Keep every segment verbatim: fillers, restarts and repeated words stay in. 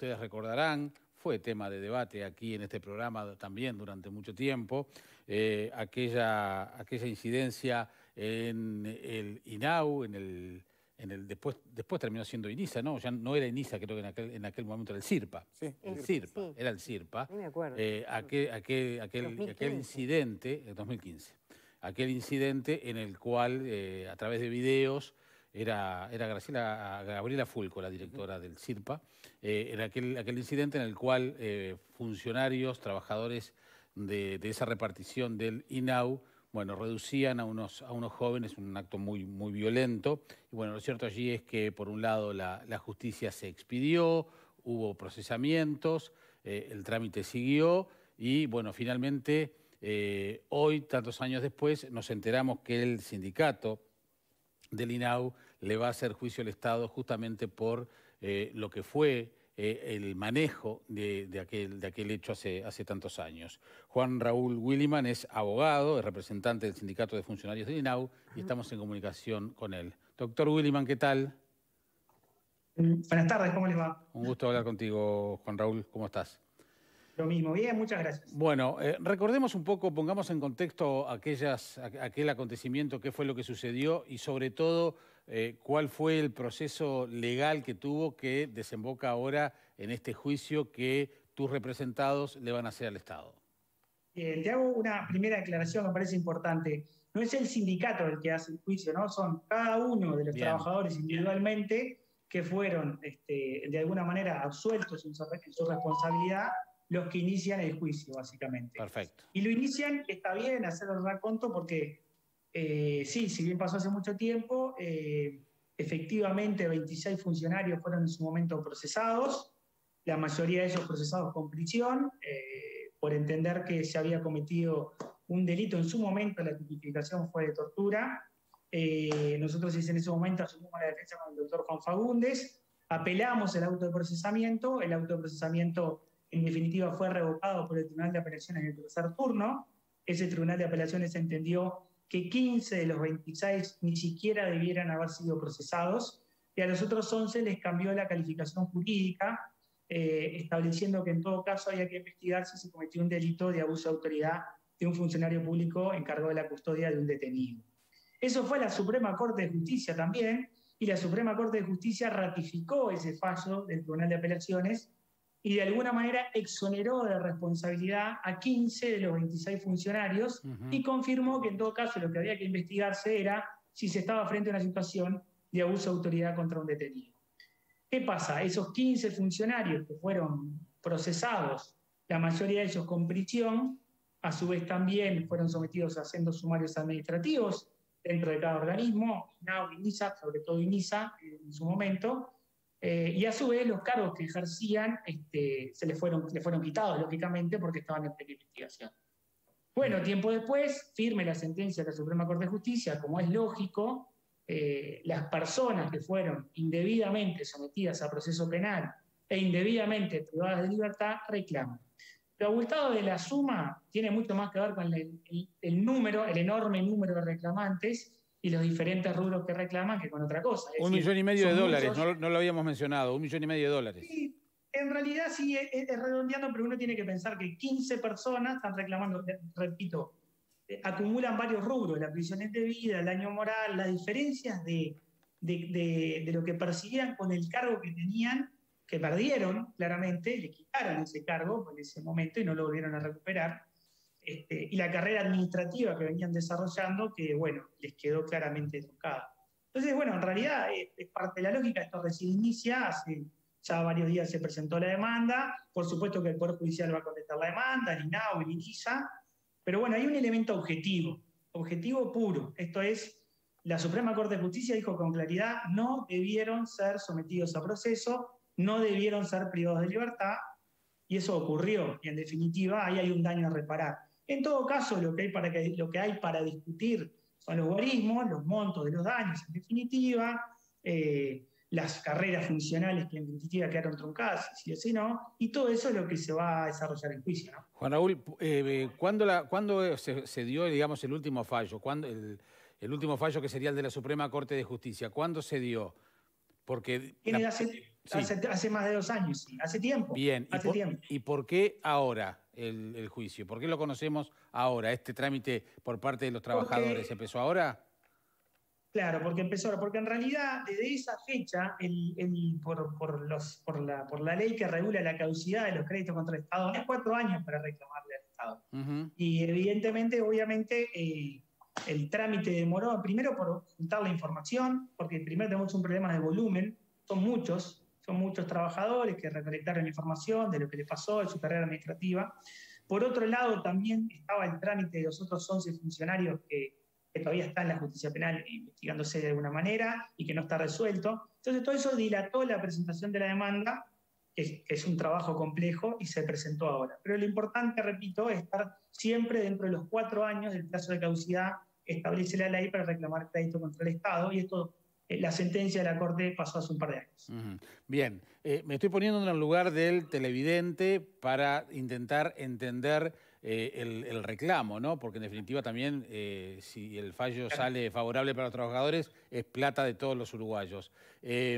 ustedes recordarán, fue tema de debate aquí en este programa también durante mucho tiempo, eh, aquella, aquella incidencia en el INAU, en el, en el después, después terminó siendo INISA, ¿no? Ya no era INISA, creo que en aquel, en aquel momento era el CIRPA. Sí, el sí. CIRPA, Sí. era el CIRPA. No me acuerdo. Eh, aquel, aquel, aquel, aquel incidente, en dos mil quince, aquel incidente en el cual, eh, a través de videos, Era, era Graciela, Gabriela Fulco, la directora del CIRPA, eh, era aquel, aquel incidente en el cual eh, funcionarios, trabajadores de, de esa repartición del INAU, bueno, reducían a unos, a unos jóvenes, un acto muy, muy violento. Y bueno, lo cierto allí es que, por un lado, la, la justicia se expidió, hubo procesamientos, eh, el trámite siguió y, bueno, finalmente, eh, hoy, tantos años después, nos enteramos que el sindicato del INAU le va a hacer juicio al Estado justamente por eh, lo que fue eh, el manejo de, de, aquel, de aquel hecho hace, hace tantos años. Juan Raúl Williman es abogado, es representante del Sindicato de Funcionarios del INAU y estamos en comunicación con él. Doctor Williman, ¿qué tal? Buenas tardes, ¿cómo les va? Un gusto hablar contigo, Juan Raúl, ¿cómo estás? Lo mismo, bien, muchas gracias. Bueno, eh, recordemos un poco, pongamos en contexto aquellas, aquel acontecimiento, qué fue lo que sucedió y sobre todo eh, cuál fue el proceso legal que tuvo que desemboca ahora en este juicio que tus representados le van a hacer al Estado. Bien, te hago una primera aclaración que me parece importante. No es el sindicato el que hace el juicio, ¿no? Son cada uno de los Bien. trabajadores individualmente que fueron este, de alguna manera absueltos en su, en su responsabilidad los que inician el juicio, básicamente. Perfecto. Y lo inician, está bien hacer el raconto porque, eh, sí, si bien pasó hace mucho tiempo, eh, efectivamente veintiséis funcionarios fueron en su momento procesados, la mayoría de ellos procesados con prisión, eh, por entender que se había cometido un delito en su momento, la tipificación fue de tortura. Eh, nosotros en ese momento asumimos la defensa con el doctor Juan Fagundes, apelamos el auto de procesamiento, el auto de procesamiento en definitiva fue revocado por el Tribunal de Apelaciones en el tercer turno. Ese Tribunal de Apelaciones entendió que quince de los veintiséis ni siquiera debieran haber sido procesados y a los otros once les cambió la calificación jurídica, eh, estableciendo que en todo caso había que investigar si se cometió un delito de abuso de autoridad de un funcionario público encargado de la custodia de un detenido. Eso fue la Suprema Corte de Justicia también, y la Suprema Corte de Justicia ratificó ese fallo del Tribunal de Apelaciones y de alguna manera exoneró de responsabilidad a quince de los veintiséis funcionarios uh-huh. y confirmó que en todo caso lo que había que investigarse era si se estaba frente a una situación de abuso de autoridad contra un detenido. ¿Qué pasa? Esos quince funcionarios que fueron procesados, la mayoría de ellos con prisión, a su vez también fueron sometidos a sendos sumarios administrativos dentro de cada organismo, INAU, INISA, sobre todo INISA en su momento, Eh, y a su vez los cargos que ejercían este, se les fueron, les fueron quitados, lógicamente, porque estaban en plena investigación. Bueno, tiempo después, firme la sentencia de la Suprema Corte de Justicia, como es lógico, eh, las personas que fueron indebidamente sometidas a proceso penal e indebidamente privadas de libertad reclaman. Lo abultado de la suma tiene mucho más que ver con el, el, el número, el enorme número de reclamantes y los diferentes rubros que reclaman que con otra cosa. Es un decir, millón y medio de dólares, muchos... no, no lo habíamos mencionado, un millón y medio de dólares. Sí, en realidad sí es, es redondeando, pero uno tiene que pensar que quince personas están reclamando, repito, eh, acumulan varios rubros, la prisión indebida, el daño moral, las diferencias de, de, de, de lo que percibían con el cargo que tenían, que perdieron claramente, le quitaron ese cargo en ese momento y no lo volvieron a recuperar. Este, y la carrera administrativa que venían desarrollando, que, bueno, les quedó claramente truncada. Entonces, bueno, en realidad es, es parte de la lógica, esto recién inicia, hace ya varios días se presentó la demanda, por supuesto que el Poder Judicial va a contestar la demanda, el INAU, el INISA, pero bueno, hay un elemento objetivo, objetivo puro, esto es, la Suprema Corte de Justicia dijo con claridad, no debieron ser sometidos a proceso, no debieron ser privados de libertad, y eso ocurrió, y en definitiva ahí hay un daño a reparar. En todo caso, lo que hay para, que, lo que hay para discutir son los guarismos, los montos de los daños, en definitiva, eh, las carreras funcionales que en definitiva quedaron truncadas, si o si no, y todo eso es lo que se va a desarrollar en juicio, ¿no? Juan Raúl, eh, ¿cuándo, la, ¿cuándo se, se dio, digamos, el último fallo? ¿Cuándo, el, el último fallo que sería el de la Suprema Corte de Justicia? ¿Cuándo se dio? Porque... Tiene, la... hace, Sí. Hace, hace más de dos años, sí. Hace tiempo. Bien. Hace ¿Y, por, tiempo. ¿Y por qué ahora el, el juicio? ¿Por qué lo conocemos ahora? ¿Este trámite por parte de los trabajadores Porque, empezó ahora? Claro, porque empezó, porque en realidad desde esa fecha, el, el, por, por, los, por, la, por la ley que regula la caducidad de los créditos contra el Estado, hay cuatro años para reclamarle al Estado. Uh-huh. Y evidentemente, obviamente, eh, el trámite demoró, primero por juntar la información, porque primero tenemos un problema de volumen, son muchos, son muchos trabajadores que recolectaron la información de lo que le pasó en su carrera administrativa. Por otro lado, también estaba el trámite de los otros once funcionarios que que todavía está en la justicia penal investigándose de alguna manera y que no está resuelto. Entonces todo eso dilató la presentación de la demanda, que es, que es un trabajo complejo, y se presentó ahora. Pero lo importante, repito, es estar siempre dentro de los cuatro años del plazo de caducidad que establece la ley para reclamar crédito contra el Estado, y esto, eh, la sentencia de la Corte pasó hace un par de años. Uh-huh. Bien, eh, me estoy poniendo en el lugar del televidente para intentar entender Eh, el, el reclamo, ¿no? Porque en definitiva también, eh, si el fallo sale favorable para los trabajadores, es plata de todos los uruguayos. Eh,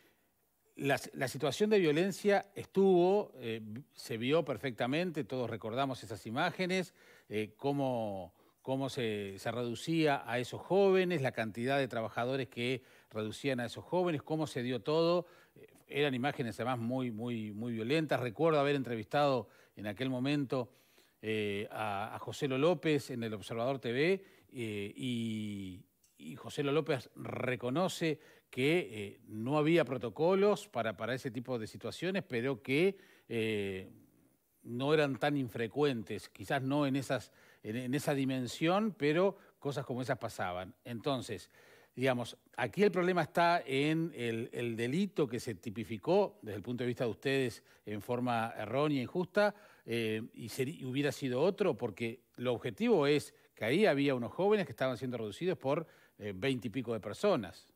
la, la situación de violencia estuvo, eh, se vio perfectamente, todos recordamos esas imágenes, eh, cómo, cómo se, se reducía a esos jóvenes, la cantidad de trabajadores que reducían a esos jóvenes, cómo se dio todo. Eh, eran imágenes además muy, muy, muy violentas. Recuerdo haber entrevistado en aquel momento Eh, a, a Joselo López en el Observador T V eh, y, y Joselo López reconoce que eh, no había protocolos para, para ese tipo de situaciones, pero que eh, no eran tan infrecuentes, quizás no en, esas, en, en esa dimensión, pero cosas como esas pasaban. Entonces, digamos, aquí el problema está en el, el delito que se tipificó desde el punto de vista de ustedes en forma errónea e injusta, eh, y, sería, y hubiera sido otro, porque lo objetivo es que ahí había unos jóvenes que estaban siendo reducidos por veinte eh, y pico de personas.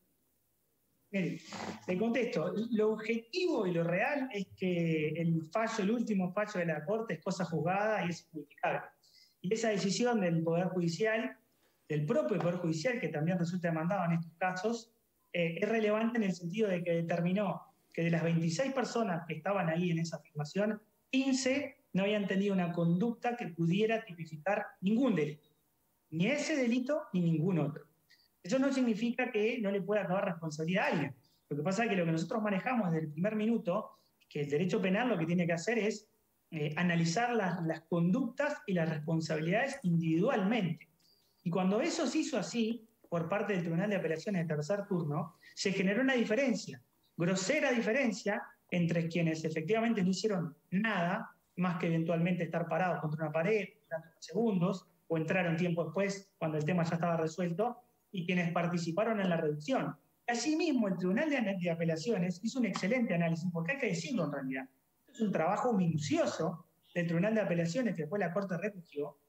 Bien, te contesto. Lo objetivo y lo real es que el fallo, el último fallo de la Corte es cosa juzgada y es injustificable. Y esa decisión del Poder Judicial, del propio Poder Judicial, que también resulta demandado en estos casos, eh, es relevante en el sentido de que determinó que de las veintiséis personas que estaban ahí en esa afirmación, quince no habían tenido una conducta que pudiera tipificar ningún delito. Ni ese delito ni ningún otro. Eso no significa que no le pueda acabar responsabilidad a alguien. Lo que pasa es que lo que nosotros manejamos desde el primer minuto, que el derecho penal lo que tiene que hacer es eh, analizar las, las conductas y las responsabilidades individualmente. Y cuando eso se hizo así, por parte del Tribunal de Apelaciones de tercer turno, se generó una diferencia, grosera diferencia, entre quienes efectivamente no hicieron nada, más que eventualmente estar parados contra una pared durante unos segundos, o entraron tiempo después cuando el tema ya estaba resuelto, y quienes participaron en la reducción. Asimismo, el Tribunal de Apelaciones hizo un excelente análisis, porque hay que decirlo en realidad. Es un trabajo minucioso del Tribunal de Apelaciones, que después la Corte recogió,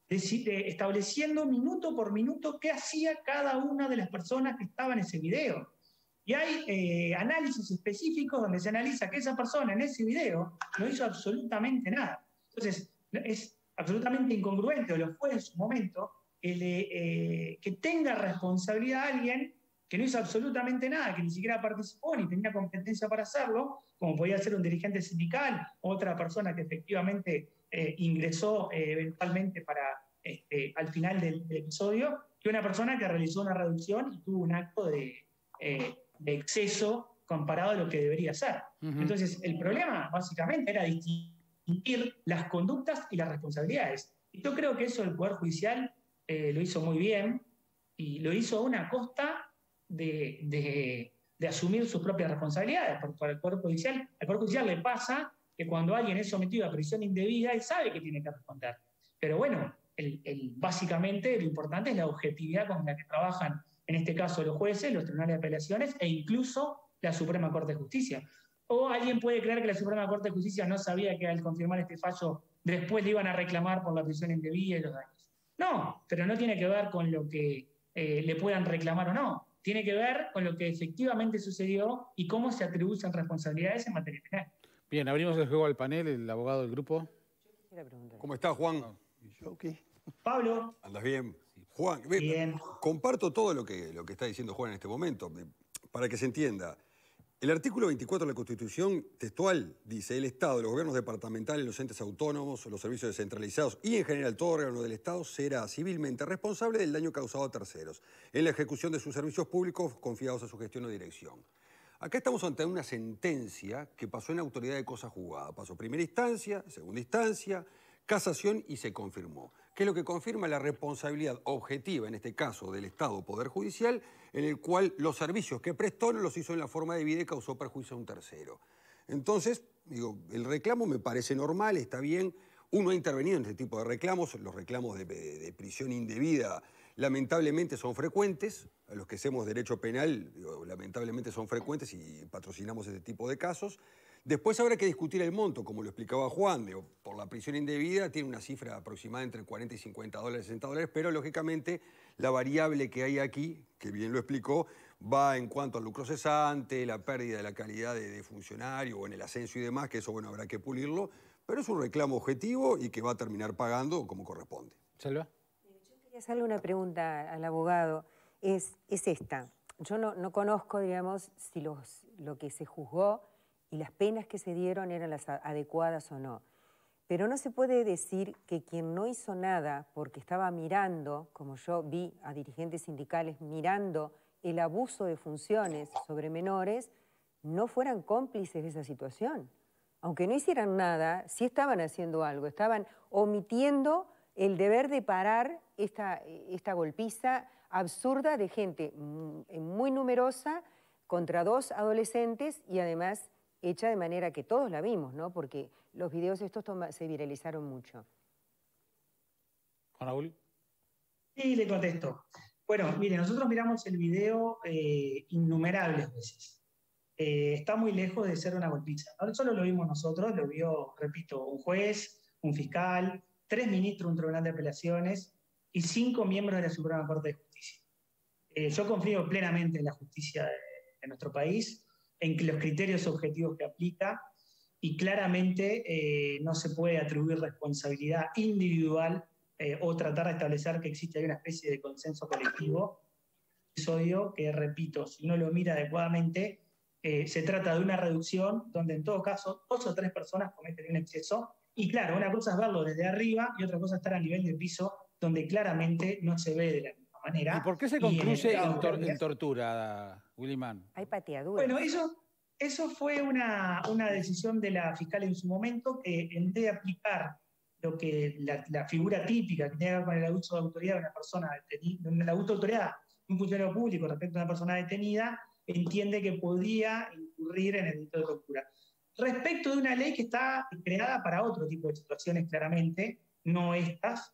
estableciendo minuto por minuto qué hacía cada una de las personas que estaban en ese video. Y hay eh, análisis específicos donde se analiza que esa persona en ese video no hizo absolutamente nada. Entonces, es absolutamente incongruente, o lo fue en su momento, el, eh, que tenga responsabilidad a alguien que no hizo absolutamente nada, que ni siquiera participó ni tenía competencia para hacerlo, como podía ser un dirigente sindical, otra persona que efectivamente eh, ingresó eh, eventualmente para, este, al final del, del episodio, que una persona que realizó una reducción y tuvo un acto de, eh, de exceso comparado a lo que debería ser. Uh-huh. Entonces, el problema básicamente era distinguir las conductas y las responsabilidades. Y yo creo que eso el Poder Judicial eh, lo hizo muy bien, y lo hizo a una costa de, de, de asumir sus propias responsabilidades. Porque para el Poder Judicial, al Poder Judicial le pasa que cuando alguien es sometido a prisión indebida, él sabe que tiene que responder. Pero bueno, el, el, básicamente lo importante es la objetividad con la que trabajan, en este caso los jueces, los tribunales de apelaciones e incluso la Suprema Corte de Justicia. O alguien puede creer que la Suprema Corte de Justicia no sabía que al confirmar este fallo después le iban a reclamar por la prisión indebida y los daños. No, pero no tiene que ver con lo que eh, le puedan reclamar o no. Tiene que ver con lo que efectivamente sucedió y cómo se atribuyen responsabilidades en materia penal. Bien, abrimos el juego al panel, el abogado del grupo. ¿Cómo estás, Juan? ¿Yo qué? Pablo. ¿Andas bien? Juan, bien. Comparto todo lo que, lo que está diciendo Juan en este momento. Para que se entienda, El artículo veinticuatro de la Constitución textual dice: el Estado, los gobiernos departamentales, los entes autónomos, los servicios descentralizados y en general todo órgano del Estado será civilmente responsable del daño causado a terceros en la ejecución de sus servicios públicos confiados a su gestión o dirección. Acá estamos ante una sentencia que pasó en autoridad de cosa juzgada. Pasó primera instancia, segunda instancia, casación y se confirmó. Que es lo que confirma la responsabilidad objetiva, en este caso del Estado o Poder Judicial, en el cual los servicios que prestó no los hizo en la forma de vida y causó perjuicio a un tercero. Entonces, digo, el reclamo me parece normal, está bien. Uno ha intervenido en este tipo de reclamos. Los reclamos de, de, de prisión indebida lamentablemente son frecuentes. A los que hacemos derecho penal, digo, lamentablemente son frecuentes y patrocinamos este tipo de casos. Después habrá que discutir el monto, como lo explicaba Juan, digo, por la prisión indebida tiene una cifra aproximada entre cuarenta y cincuenta dólares, sesenta dólares, pero lógicamente la variable que hay aquí, que bien lo explicó, va en cuanto al lucro cesante, la pérdida de la calidad de, de funcionario o en el ascenso y demás, que eso, bueno, habrá que pulirlo, pero es un reclamo objetivo y que va a terminar pagando como corresponde. ¿Selva? Yo quería hacerle una pregunta al abogado, es, es esta. Yo no, no conozco, digamos, si los, lo que se juzgó y las penas que se dieron eran las adecuadas o no. Pero no se puede decir que quien no hizo nada porque estaba mirando, como yo vi a dirigentes sindicales mirando el abuso de funciones sobre menores, no fueran cómplices de esa situación. Aunque no hicieran nada, sí estaban haciendo algo, estaban omitiendo el deber de parar esta, esta golpiza absurda de gente muy numerosa contra dos adolescentes y además hecha de manera que todos la vimos, ¿no? Porque los videos estos se viralizaron mucho. ¿Juan Raúl? Sí, le contesto. Bueno, mire, nosotros miramos el video eh, innumerables veces. Eh, está muy lejos de ser una golpiza. No solo lo vimos nosotros, lo vio, repito, un juez, un fiscal, tres ministros de un tribunal de apelaciones y cinco miembros de la Suprema Corte de Justicia. Eh, yo confío plenamente en la justicia de, de nuestro país, en los criterios objetivos que aplica, y claramente eh, no se puede atribuir responsabilidad individual eh, o tratar de establecer que existe ahí una especie de consenso colectivo. Episodio que, repito, si uno lo mira adecuadamente, eh, se trata de una reducción donde en todo caso dos o tres personas cometen un exceso, y claro, una cosa es verlo desde arriba y otra cosa es estar a nivel del piso, donde claramente no se ve de la misma manera. ¿Y por qué se concluye en, en, tor en tortura, Williman? Hay pateaduras. Bueno, eso, eso fue una, una decisión de la fiscal en su momento, que en vez de aplicar lo que la, la figura típica que tiene que ver con el abuso de autoridad de una persona detenida, el abuso de autoridad de un funcionario público respecto a una persona detenida, entiende que podía incurrir en el delito de tortura. Respecto de una ley que está creada para otro tipo de situaciones, claramente, no estas,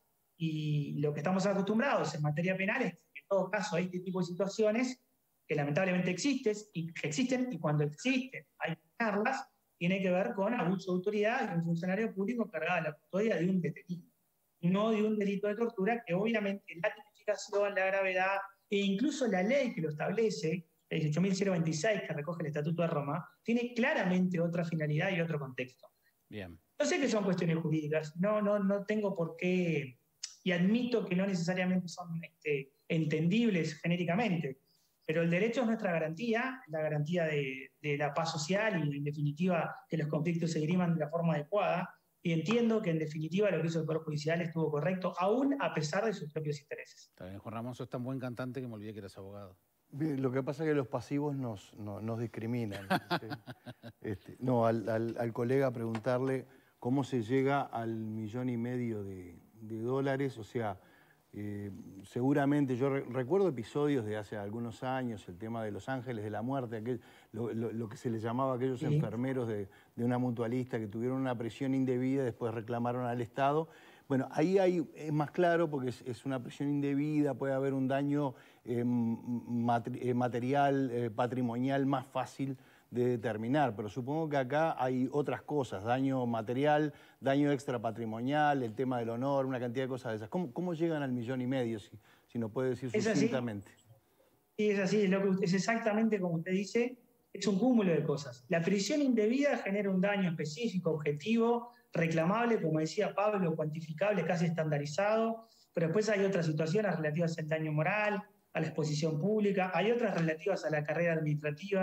y lo que estamos acostumbrados en materia penal es que en todo caso hay este tipo de situaciones que lamentablemente existen y, que existen, y cuando existen hay que tenerlas, tiene que ver con abuso de autoridad de un funcionario público cargado de la custodia de un detenido, no de un delito de tortura, que obviamente la tipificación, la gravedad e incluso la ley que lo establece, el dieciocho mil veintiséis, que recoge el Estatuto de Roma, tiene claramente otra finalidad y otro contexto. Bien. Yo sé que son cuestiones jurídicas, no, no, no tengo por qué, y admito que no necesariamente son este, entendibles genéricamente, pero el derecho es nuestra garantía, la garantía de, de la paz social y, en definitiva, que los conflictos se diriman de la forma adecuada, y entiendo que, en definitiva, lo que hizo el Poder Judicial estuvo correcto, aún a pesar de sus propios intereses. Está bien, Juan Ramón, sos tan buen cantante que me olvidé que eras abogado. Bien, lo que pasa es que los pasivos nos, nos, nos discriminan. ¿sí? este, no, al, al, al colega preguntarle cómo se llega al millón y medio de, de dólares, o sea, eh, seguramente, yo re, recuerdo episodios de hace algunos años, el tema de los ángeles de la muerte, aquel, lo, lo, lo que se les llamaba a aquellos sí. enfermeros de, de una mutualista que tuvieron una prisión indebida y después reclamaron al Estado. Bueno, ahí hay, es más claro porque es, es una prisión indebida, puede haber un daño eh, matri, eh, material, eh, patrimonial más fácil de determinar, pero supongo que acá hay otras cosas, daño material, daño extra patrimonial, el tema del honor, una cantidad de cosas de esas. ¿Cómo, cómo llegan al millón y medio, si, si no puede decir sucintamente? Sí, es así, es, lo que, es exactamente como usted dice, es un cúmulo de cosas. La prisión indebida genera un daño específico, objetivo, reclamable, como decía Pablo, cuantificable, casi estandarizado, pero después hay otras situaciones relativas al daño moral, a la exposición pública, hay otras relativas a la carrera administrativa,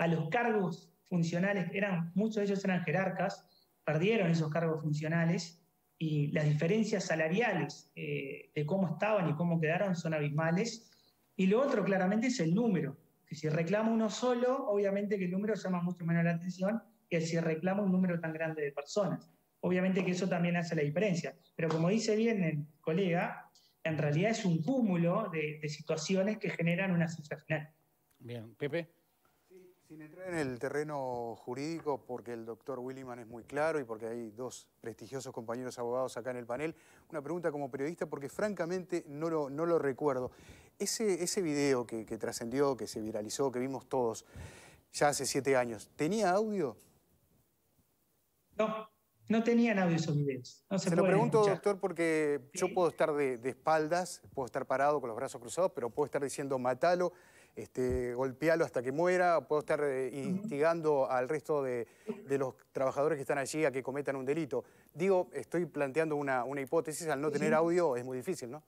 a los cargos funcionales, eran, muchos de ellos eran jerarcas, perdieron esos cargos funcionales y las diferencias salariales eh, de cómo estaban y cómo quedaron son abismales. Y lo otro claramente es el número, que si reclama uno solo, obviamente que el número llama mucho menos la atención que si reclama un número tan grande de personas. Obviamente que eso también hace la diferencia. Pero como dice bien el colega, en realidad es un cúmulo de, de situaciones que generan una cifra final. Bien, Pepe. Sí, sin entrar en el terreno jurídico, porque el doctor Williman es muy claro y porque hay dos prestigiosos compañeros abogados acá en el panel, una pregunta como periodista, porque francamente no lo, no lo recuerdo. Ese, ese video que, que trascendió, que se viralizó, que vimos todos, ya hace siete años, ¿tenía audio? No. No tenían audio esos videos. No se se lo pregunto, escuchar. doctor, porque sí. Yo puedo estar de, de espaldas, puedo estar parado con los brazos cruzados, pero puedo estar diciendo matalo, este, golpealo hasta que muera, puedo estar eh, instigando al resto de, de los trabajadores que están allí a que cometan un delito. Digo, estoy planteando una, una hipótesis, al no tener sí. audio es muy difícil, ¿no?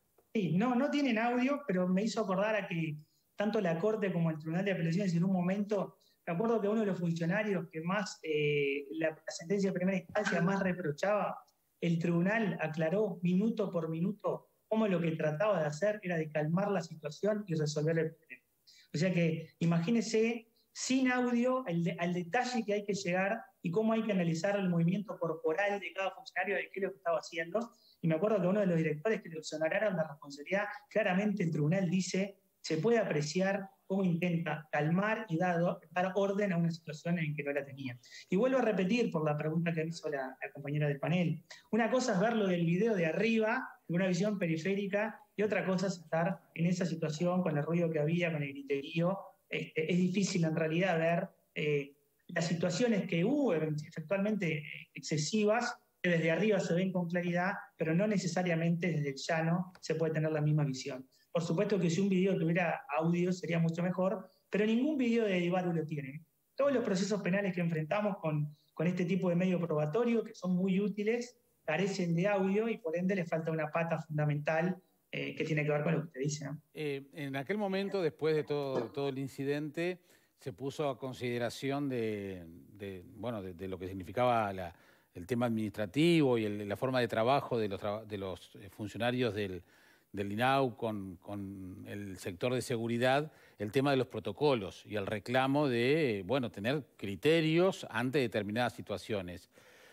Sí, no, no tienen audio, pero me hizo acordar a que tanto la Corte como el Tribunal de Apelaciones en un momento... Me acuerdo que uno de los funcionarios que más, eh, la, la sentencia de primera instancia más reprochaba, el tribunal aclaró minuto por minuto cómo lo que trataba de hacer era de calmar la situación y resolver el problema. O sea que imagínese sin audio el de, al detalle que hay que llegar y cómo hay que analizar el movimiento corporal de cada funcionario, de qué es lo que estaba haciendo. Y me acuerdo que uno de los directores que le exoneraron de responsabilidad, claramente el tribunal dice, se puede apreciar cómo intenta calmar y dar, dar orden a una situación en que no la tenía. Y vuelvo a repetir por la pregunta que hizo la, la compañera del panel. Una cosa es verlo del video de arriba, de una visión periférica, y otra cosa es estar en esa situación con el ruido que había, con el griterío. Este, es difícil en realidad ver eh, las situaciones que hubo efectivamente excesivas, que desde arriba se ven con claridad, pero no necesariamente desde el llano se puede tener la misma visión. Por supuesto que si un video tuviera audio sería mucho mejor, pero ningún video de Edivaru lo tiene. Todos los procesos penales que enfrentamos con, con este tipo de medio probatorio, que son muy útiles, carecen de audio y por ende le falta una pata fundamental eh, que tiene que ver con lo que usted dice, ¿no? Eh, en aquel momento, después de todo, de todo el incidente, se puso a consideración de, de, bueno, de, de lo que significaba la, el tema administrativo y el, la forma de trabajo de los, de los funcionarios del del I N A U con, con el sector de seguridad, el tema de los protocolos y el reclamo de, bueno, tener criterios ante determinadas situaciones.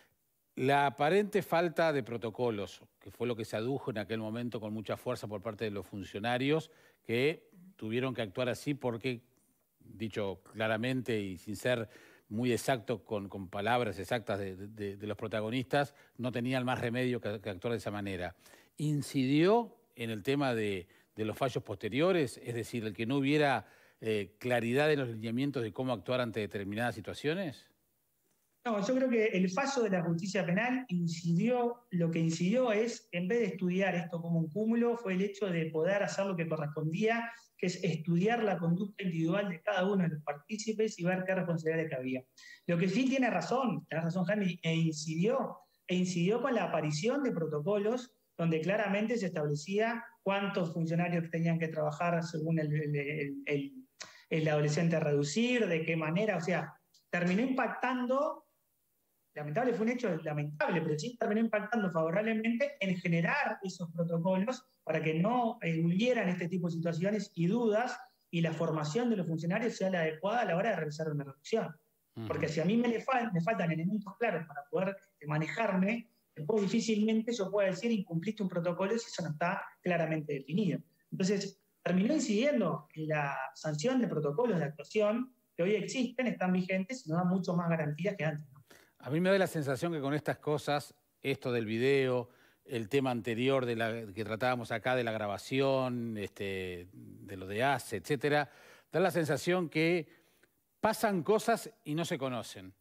La aparente falta de protocolos, que fue lo que se adujo en aquel momento con mucha fuerza por parte de los funcionarios, que tuvieron que actuar así porque, dicho claramente y sin ser muy exacto con, con palabras exactas de, de, de los protagonistas, no tenían más remedio que, que actuar de esa manera. ¿Incidió en el tema de, de los fallos posteriores? Es decir, el que no hubiera eh, claridad en los lineamientos de cómo actuar ante determinadas situaciones. No, yo creo que el fallo de la justicia penal incidió, lo que incidió es, en vez de estudiar esto como un cúmulo, fue el hecho de poder hacer lo que correspondía, que es estudiar la conducta individual de cada uno de los partícipes y ver qué responsabilidades había. Lo que sí tiene razón, tiene razón Jaime, e incidió, e incidió con la aparición de protocolos donde claramente se establecía cuántos funcionarios tenían que trabajar según el, el, el, el adolescente a reducir, de qué manera, o sea, terminó impactando, lamentable, fue un hecho lamentable, pero sí terminó impactando favorablemente en generar esos protocolos para que no eh, hubieran este tipo de situaciones y dudas y la formación de los funcionarios sea la adecuada a la hora de realizar una reducción. Uh-huh. Porque si a mí me, le fal me faltan elementos claros para poder este, manejarme, después difícilmente yo puedo decir incumpliste un protocolo si eso no está claramente definido. Entonces, terminó incidiendo en la sanción de protocolos de actuación que hoy existen, están vigentes y nos dan mucho más garantías que antes, ¿no? A mí me da la sensación que con estas cosas, esto del video, el tema anterior de la, que tratábamos acá de la grabación, este, de lo de A C E, etcétera, da la sensación que pasan cosas y no se conocen.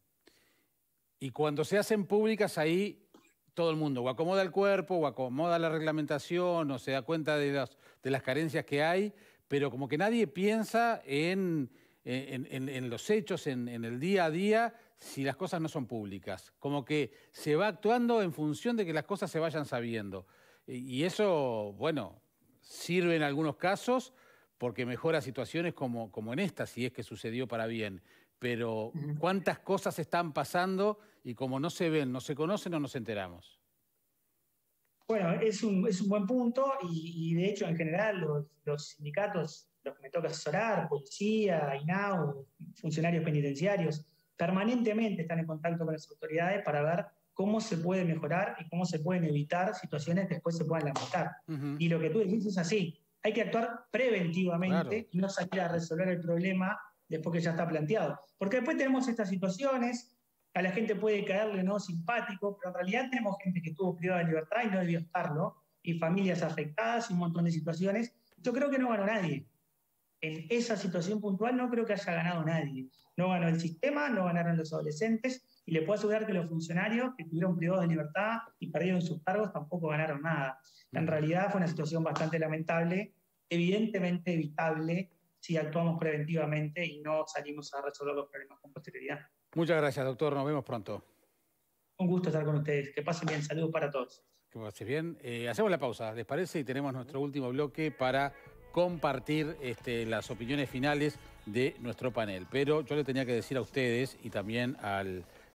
Y cuando se hacen públicas ahí todo el mundo o acomoda el cuerpo o acomoda la reglamentación o se da cuenta de las, de las carencias que hay, pero como que nadie piensa en, en, en, en los hechos, en, en el día a día, si las cosas no son públicas. Como que se va actuando en función de que las cosas se vayan sabiendo. Y eso, bueno, sirve en algunos casos, porque mejora situaciones como, como en esta, si es que sucedió para bien. Pero cuántas cosas están pasando y como no se ven, no se conocen, no nos enteramos. Bueno, es un, es un buen punto y, y de hecho en general los, los sindicatos, los que me toca asesorar, policía, INAU, funcionarios penitenciarios, permanentemente están en contacto con las autoridades para ver cómo se puede mejorar y cómo se pueden evitar situaciones que después se puedan lamentar. Uh-huh. Y lo que tú decís es así, hay que actuar preventivamente, claro, y no salir a resolver el problema después que ya está planteado. Porque después tenemos estas situaciones, a la gente puede caerle no simpático, pero en realidad tenemos gente que estuvo privada de libertad y no debió estarlo, y familias afectadas y un montón de situaciones. Yo creo que no ganó nadie. En esa situación puntual no creo que haya ganado nadie. No ganó el sistema, no ganaron los adolescentes, y le puedo asegurar que los funcionarios que estuvieron privados de libertad y perdieron sus cargos tampoco ganaron nada. En realidad fue una situación bastante lamentable, evidentemente evitable si actuamos preventivamente y no salimos a resolver los problemas con posterioridad. Muchas gracias, doctor. Nos vemos pronto. Un gusto estar con ustedes. Que pasen bien. Saludos para todos. Que pasen bien. Eh, hacemos la pausa, ¿les parece? Y tenemos nuestro último bloque para compartir este, las opiniones finales de nuestro panel. Pero yo le tenía que decir a ustedes y también al